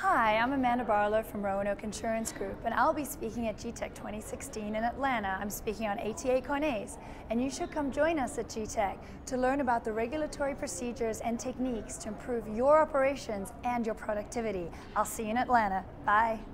Hi, I'm Amanda Barlow from Roanoke Insurance Group, and I'll be speaking at GTEC 2016 in Atlanta. I'm speaking on ATA CON-A's, and you should come join us at GTEC to learn about the regulatory procedures and techniques to improve your operations and your productivity. I'll see you in Atlanta. Bye.